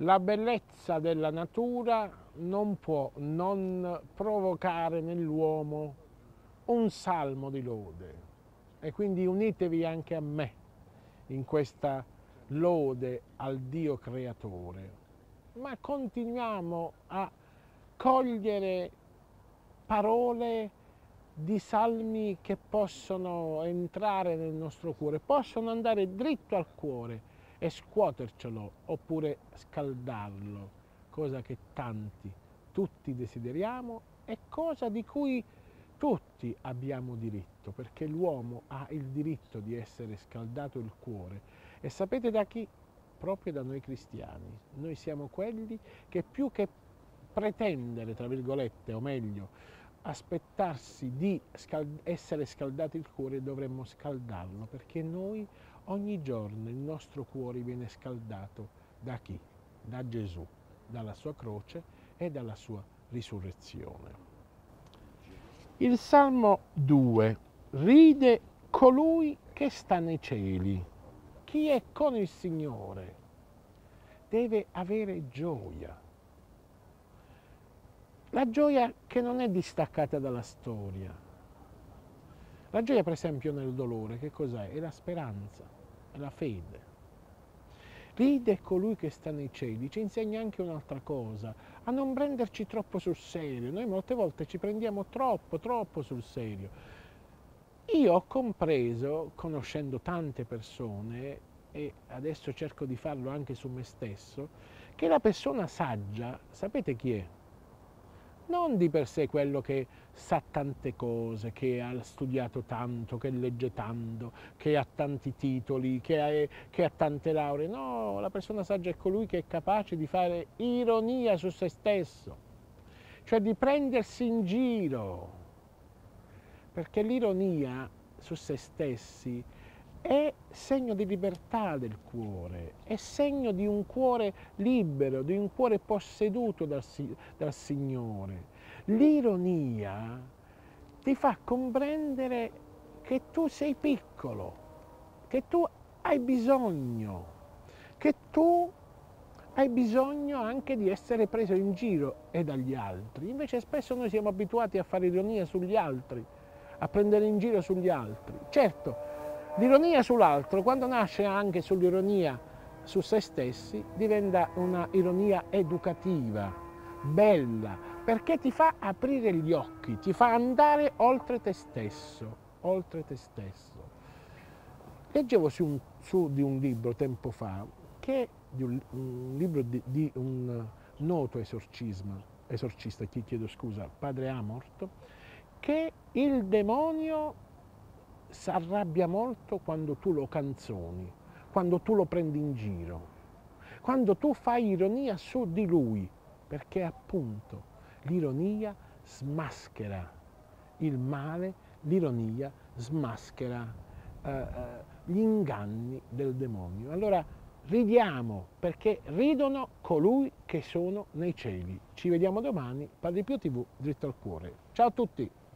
la bellezza della natura non può non provocare nell'uomo un salmo di lode. E quindi unitevi anche a me in questa lode al Dio creatore. Ma continuiamo a cogliere parole di salmi che possono entrare nel nostro cuore, possono andare dritto al cuore e scuotercelo oppure scaldarlo, cosa che tutti desideriamo e cosa di cui tutti abbiamo diritto, perché l'uomo ha il diritto di essere scaldato il cuore. E sapete da chi? Proprio da noi cristiani. Noi siamo quelli che più che pretendere, tra virgolette, o meglio, aspettarsi di essere scaldati il cuore, dovremmo scaldarlo, perché noi ogni giorno il nostro cuore viene scaldato da chi? Da Gesù, dalla sua croce e dalla sua risurrezione. Il Salmo 2. Ride colui che sta nei cieli. Chi è con il Signore deve avere gioia. La gioia che non è distaccata dalla storia. La gioia, per esempio, nel dolore, che cos'è? È la speranza, è la fede. Ride colui che sta nei cieli, ci insegna anche un'altra cosa, a non prenderci troppo sul serio. Noi molte volte ci prendiamo troppo sul serio. Io ho compreso, conoscendo tante persone, e adesso cerco di farlo anche su me stesso, che la persona saggia, sapete chi è? Non di per sé quello che sa tante cose, che ha studiato tanto, che legge tanto, che ha tanti titoli, che ha tante lauree. No, la persona saggia è colui che è capace di fare ironia su se stesso, cioè di prendersi in giro, perché l'ironia su se stessi è segno di libertà del cuore, è segno di un cuore libero, di un cuore posseduto dal Signore. L'ironia ti fa comprendere che tu sei piccolo, che tu hai bisogno, che tu hai bisogno anche di essere preso in giro e dagli altri. Invece spesso noi siamo abituati a fare ironia sugli altri, a prendere in giro sugli altri. Certo, l'ironia sull'altro, quando nasce anche sull'ironia su se stessi, diventa una ironia educativa, bella, perché ti fa aprire gli occhi, ti fa andare oltre te stesso, oltre te stesso. Leggevo su di un libro tempo fa, che di un libro di un noto esorcista, chiedo scusa, padre Amorth, che il demonio si arrabbia molto quando tu lo canzoni, quando tu lo prendi in giro, quando tu fai ironia su di lui, perché appunto l'ironia smaschera il male, l'ironia smaschera gli inganni del demonio. Allora ridiamo, perché ridono colui che sono nei cieli. Ci vediamo domani, Padre Pio TV, dritto al cuore. Ciao a tutti!